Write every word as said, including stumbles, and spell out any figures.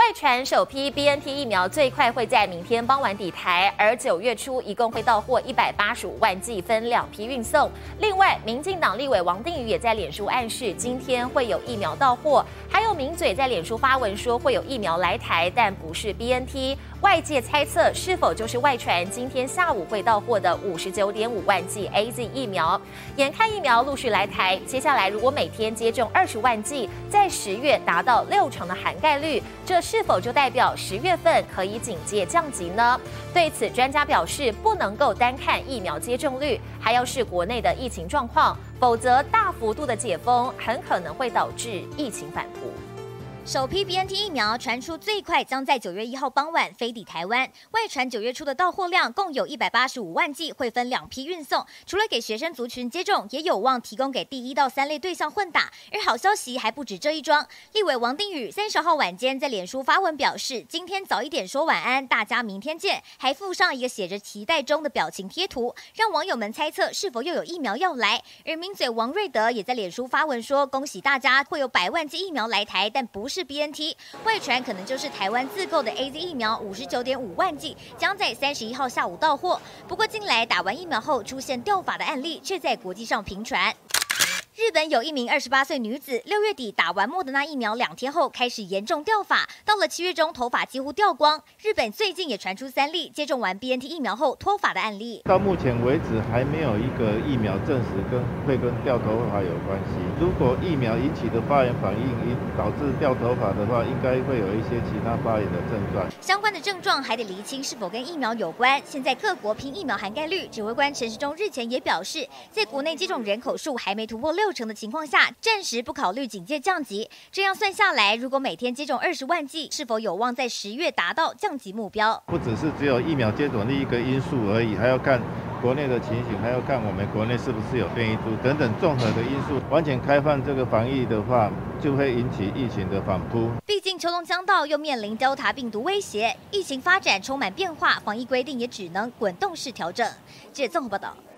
外传首批 B N T 疫苗最快会在明天傍晚抵台，而九月初一共会到货一百八十五万剂，分两批运送。另外，民进党立委王定宇也在脸书暗示，今天会有疫苗到货。还有名嘴在脸书发文说会有疫苗来台，但不是 B N T。外界猜测是否就是外传今天下午会到货的五十九点五万剂 A Z 疫苗。眼看疫苗陆续来台，接下来如果每天接种二十万剂，在十月达到六成的涵盖率，这是否就代表十月份可以警戒降级呢？对此，专家表示不能够单看疫苗接种率，还要视国内的疫情状况，否则大幅度的解封很可能会导致疫情反扑。 首批 B N T 疫苗传出最快将在九月一号傍晚飞抵台湾，外传九月初的到货量共有一百八十五万剂，会分两批运送。除了给学生族群接种，也有望提供给第一到三类对象混打。而好消息还不止这一桩，立委王定宇三十号晚间在脸书发文表示，今天早一点说晚安，大家明天见，还附上一个写着期待中的表情贴图，让网友们猜测是否又有疫苗要来。而名嘴王瑞德也在脸书发文说，恭喜大家会有百万剂疫苗来台，但不是。是 B N T 外传可能就是台湾自购的 A Z 疫苗五十九点五万剂，将在三十一号下午到货。不过近来打完疫苗后出现掉发的案例，却在国际上频传。日本有一名二十八岁女子，六月底打完莫德纳疫苗两天后开始严重掉发，到了七月中头发几乎掉光。日本最近也传出三例接种完 B N T 疫苗后脱发的案例。 到目前为止还没有一个疫苗证实跟会跟掉头发有关系。如果疫苗引起的发炎反应导致掉头发的话，应该会有一些其他发炎的症状。 相关的症状还得厘清是否跟疫苗有关。现在各国拼疫苗涵盖率，指挥官陈时中日前也表示，在国内接种人口数还没突破六。六成的情况下，暂时不考虑警戒降级。这样算下来，如果每天接种二十万剂，是否有望在十月达到降级目标？ 不只是只有疫苗接种率一个因素而已，还要看国内的情形，还要看我们国内是不是有变异株等等综合的因素。完全开放这个防疫的话，就会引起疫情的反扑。 毕竟秋冬将到，又面临 Delta 病毒威胁，疫情发展充满变化，防疫规定也只能滚动式调整。记者综合报道。